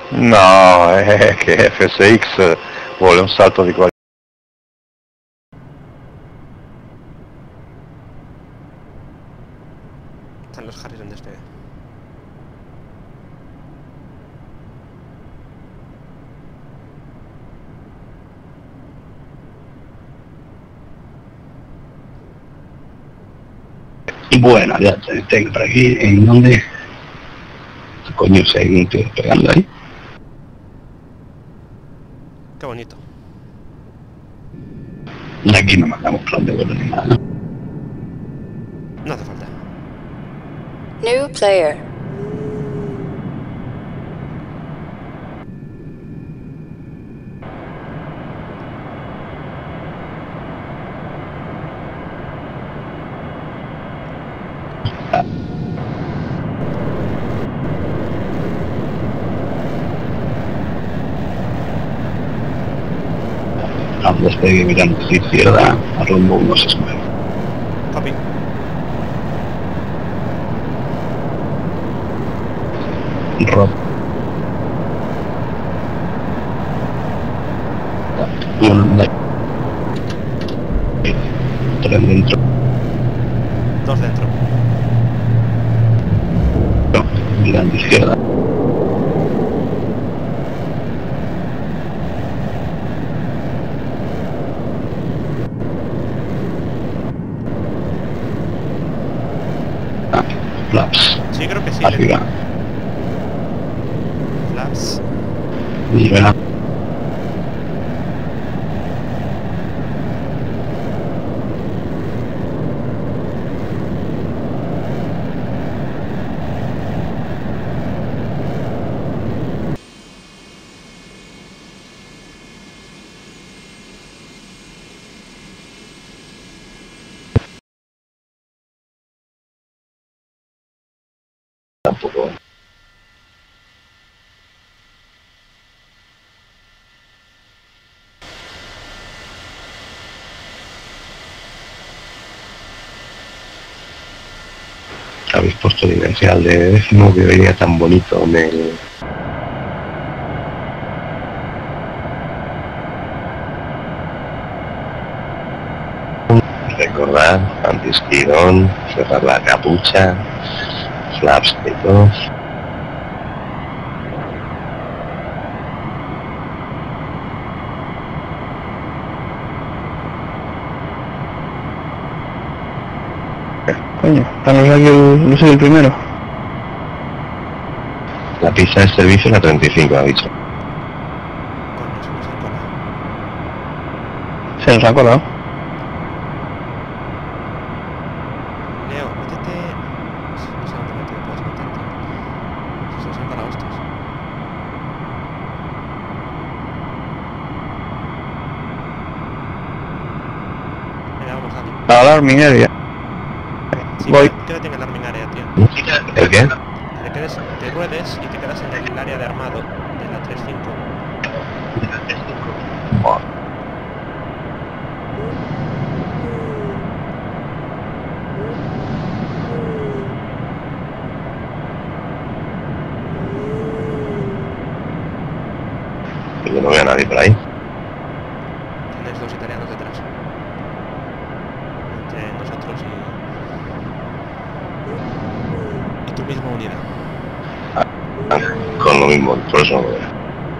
No, è che FSX vuole un salto di qualità. Están los Harris en despegue. Bueno, ya tengo por aquí, ¿en dónde? Coño, si hay un tío despegando ahí. Qué bonito. De aquí no mandamos plan de vuelo ni nada, ¿no? No hace falta. New player. Plan despegue mirando hacia izquierda, a rumbo 169. Copy. Rob. Tren dentro. Dos dentro. No, mirando izquierda. Flaps. Sí, creo que sí. Arriba. Flaps. Libera. Tampoco. Habéis puesto diferencial de décimo que venía tan bonito en el... Recordad, anti-esquirón, cerrar la capucha, flaps de todos. Coño, la verdad que no soy el primero. La pista de servicio es la 35, ha dicho. Coño, se nos ha colado. Se nos ha colado. Leo, métete. No sé dónde te puedes meter, tío. Si se nos han colado estos. Venga, vamos, Dani. A la arminaria. Sí, Voy. quédate en el arming area, tío. ¿El qué? Te ruedes y te quedas en el área de armado de la 35. Yo no veo a nadie por ahí. Tienes dos italianos detrás. Entre nosotros y tu misma unidad. Con lo mismo, por eso no lo veo.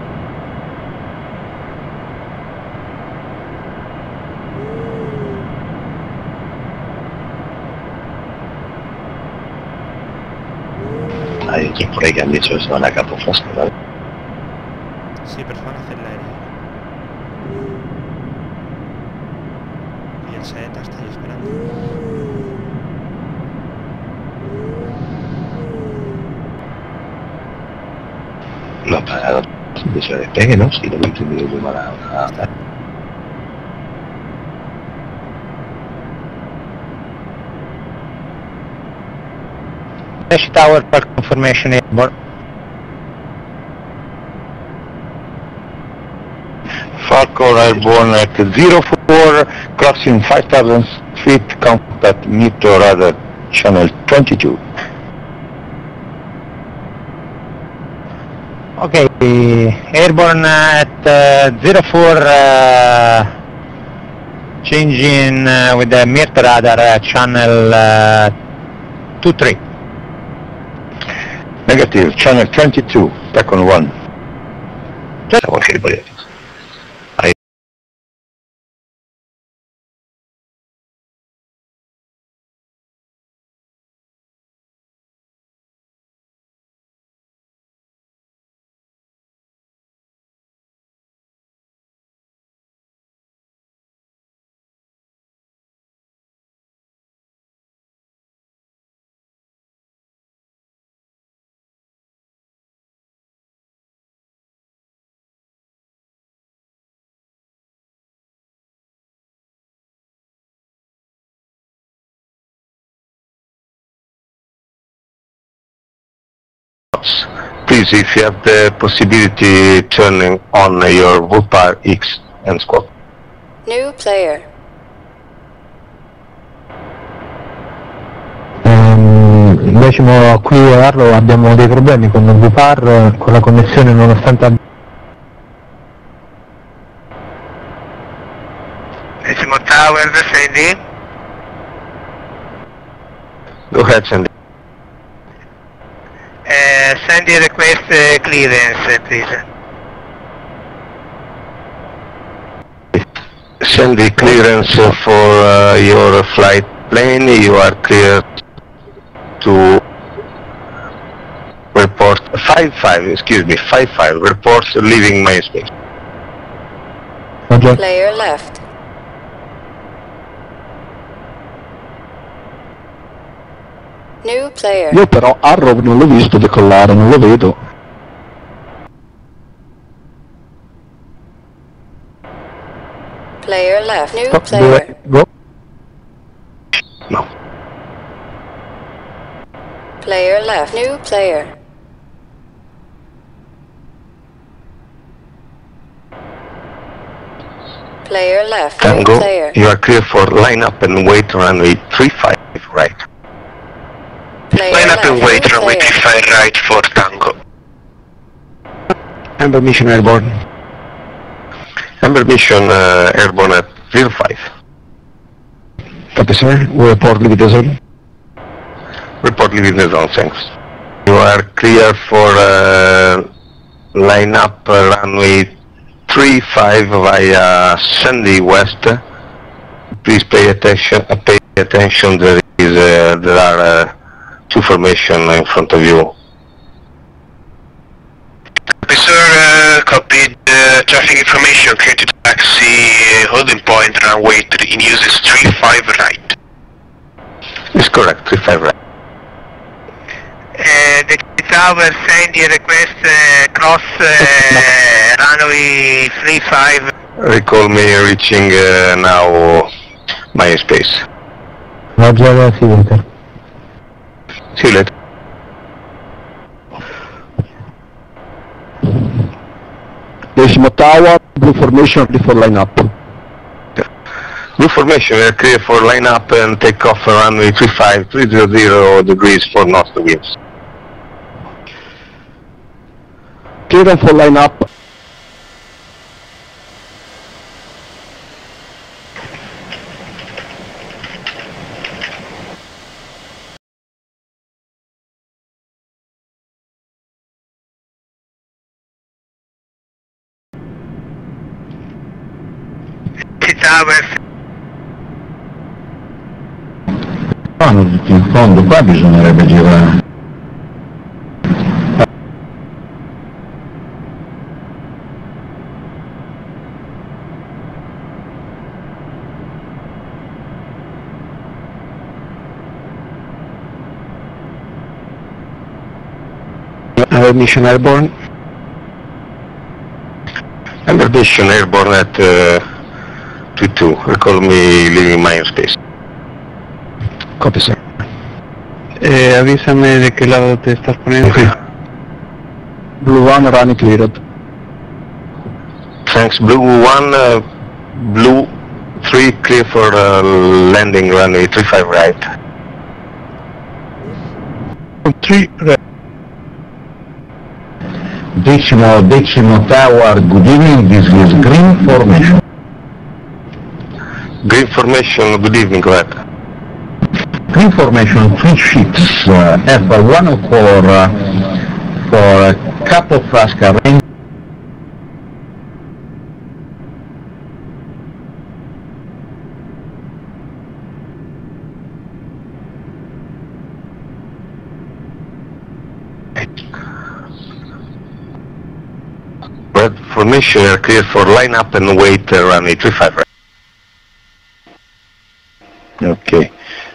Hay otros por ahí que han dicho que se van a Capo Flasco, ¿vale? Sí, pero se van a hacer la aérea. Y el Saeta está ahí esperando. No ha pagado de ese despegue, ¿no? Si no me he entendido muy mal ahora. Dash Tower for confirmation airborne. Falcon Airborne at 04, crossing 5,000 feet, contact meter radar channel 22. Okay, airborne at 04, changing with the MIRT radar channel 23. Negative, channel 22, Tacon 1. I want anybody else. Please, if you have the possibility, turning on your VUPAR X and squad. New player. Decimo, qui a Arlo abbiamo dei problemi con il VPAR, con la connessione nonostante... Decimo Tower, Sandy. Go ahead, Sandy. Send a request clearance, please. Send the clearance for your flight plane. You are clear to report 55, reports leaving my space. Roger. Player left. New player. Io però Arrow non l'ho visto decollare, non lo vedo. Player left. New Stop, player. go. No. Player left. New player. Player left. New Tango, player. you are clear for line up and wait runway 35 right. Player Line up left. and wait, New runway player. 35 right for Tango. Amber Mission Airborne. Amber Mission airborne at 05. Copy, sir. We report leave the zone. Report leaving the zone, thanks. You are clear for line up runway 35 via Sandy West. Please pay attention. There is there are two formation in front of you. Copy, sir. Copied traffic information. Clear to taxi holding point runway in uses 35 right. It's correct, 35 right. The tower send a request cross runway 35. Recall me reaching now my space. Roger, see you later. See you later. Decimo Tower, blue formation ready for line up. Blue formation, we are clear for line up and take off runway 35, 300 degrees for north winds. Clearance for line up. Tower. Vanno tutti in fondo, qua bisognerebbe girare. Mission Airborne. Amber Mission airborne at 22. Recall me leaving my space. Copy, sir. Avísame de qué lado te estás poniendo. Blue 1 running cleared. Thanks, Blue 1, Blue 3 clear for landing runway 35 right. 3 right. Decimo Tower, good evening, this is Green Formation. Green formation, good evening, go ahead. Green Formation, 3 ships, F-104 for Capo Frasca range. Red formation are clear for line up and wait runway 35 right? Okay.